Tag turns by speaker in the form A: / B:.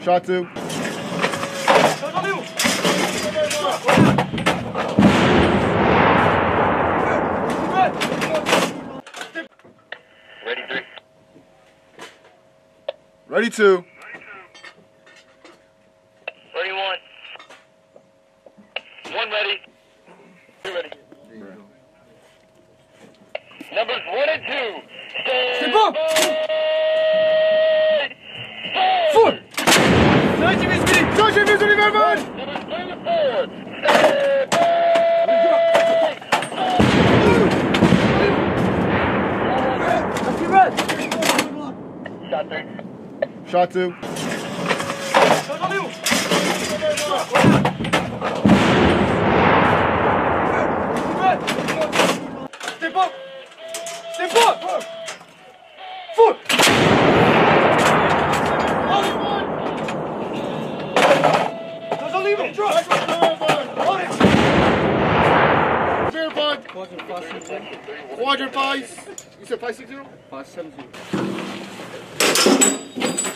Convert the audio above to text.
A: Shot 2.
B: Ready 3.
A: Ready 2.
B: Ready 1. 1 ready. 2 ready. Numbers 1 and 2. Stand by.
A: Full. Dodging is ready, man.
B: Numbers 3 and 4. Stand by. Shot 3.
A: Shot 2.
C: Step up! Step up! Foot! Don't leave him! Drop!
A: Quadrant 5. You said 560?
C: 570.